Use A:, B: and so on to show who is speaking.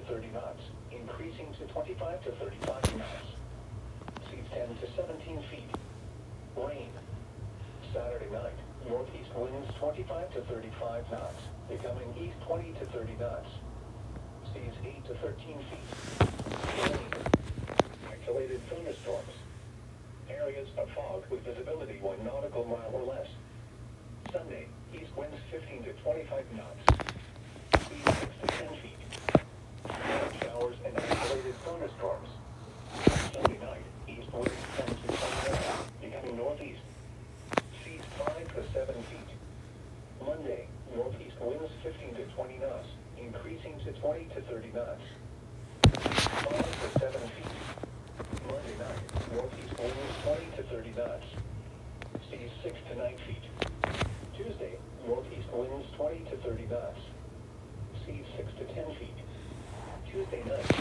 A: 30 knots, increasing to 25 to 35 knots. Seas 10 to 17 feet. Rain. Saturday night, northeast winds 25 to 35 knots, becoming east 20 to 30 knots. Seas 8 to 13 feet. Rain. Isolated thunderstorms. Areas of fog with visibility 1 nautical mile or less. Sunday, east winds 15 to 25 knots. Seas 6 to 10 feet. Light showers and isolated thunderstorms. Sunday night, east winds 10 to 20 knots, becoming northeast. Seas 5 to 7 feet. Monday, northeast winds 15 to 20 knots, increasing to 20 to 30 knots. 5 to 7 feet. Monday night, northeast winds 20 to 30 knots. Seas 6 to 9 feet. Tuesday, northeast winds 20 to 30 knots. Seas 6 to 10 feet. Tuesday night,